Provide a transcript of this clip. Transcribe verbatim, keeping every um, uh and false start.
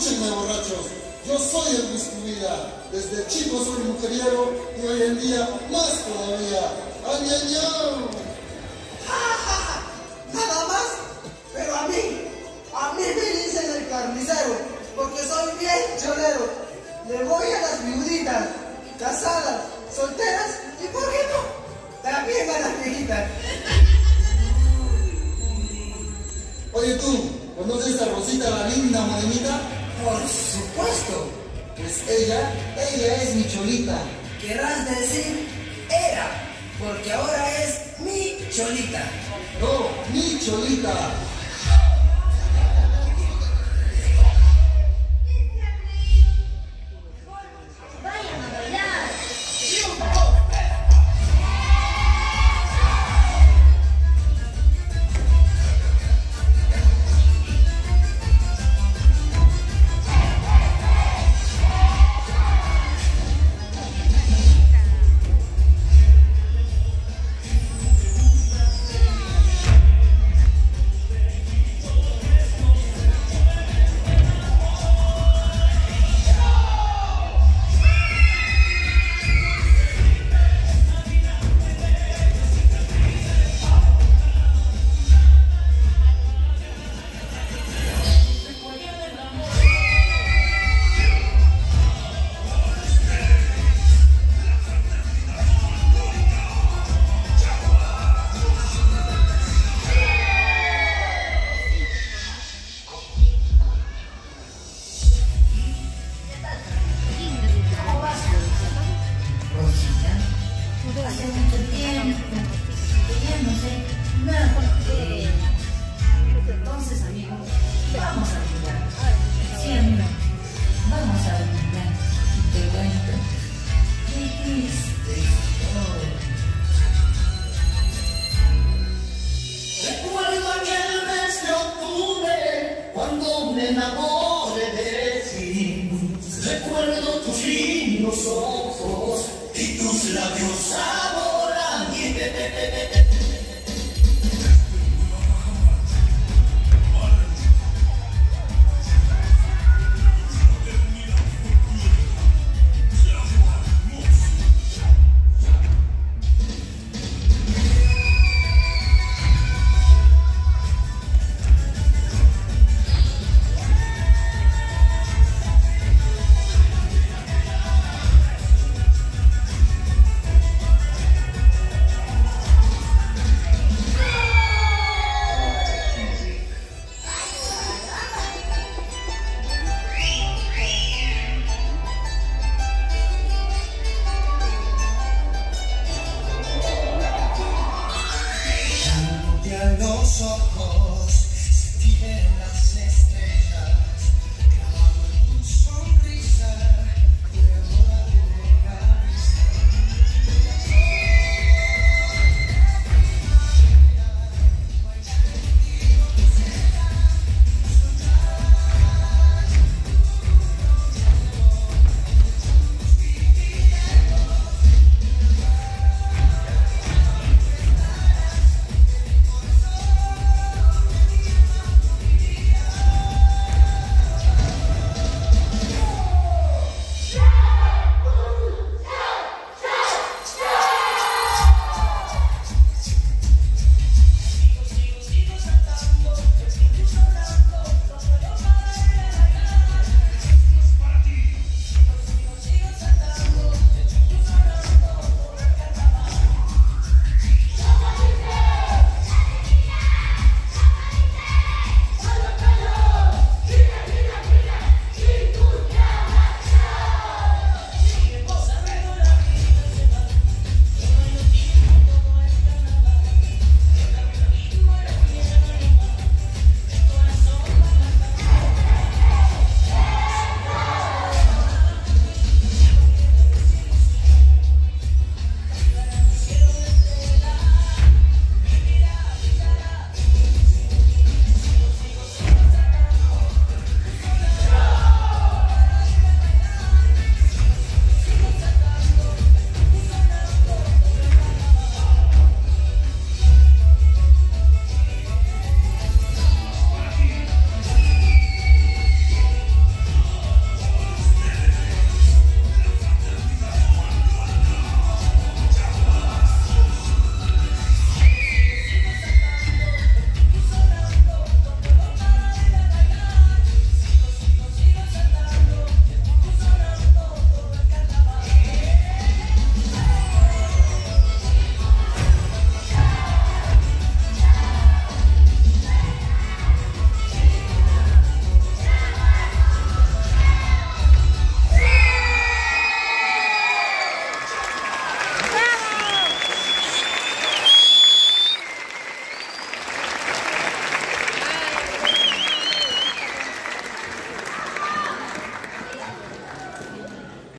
Escúchenme, borrachos. Yo soy el Miss Tu Vida. Desde chico soy mujeriego y hoy en día más todavía. ¡Ay, ay, ay! ¡Ja, ja, ja! Nada más, pero a mí, a mí me dicen el carnicero, porque soy bien cholero. Le voy a las viuditas, casadas, solteras y, ¿por qué no?, también a las viejitas. Oye tú, ¿conoces a Rosita, la linda morenita? Por supuesto. Pues ella, ella es mi cholita. Querrás decir era, porque ahora es mi cholita. No, mi cholita. Vayan a bailar. Hace mucho tiempo que ya no sé nada de él. Entonces, amigo, vamos a jugar. Sí, amigo, vamos a jugar. Y te cuento qué triste historia. Recuerdo aquel mes de octubre cuando me enamoré de ti. Recuerdo tus lindos ojos y tus labios.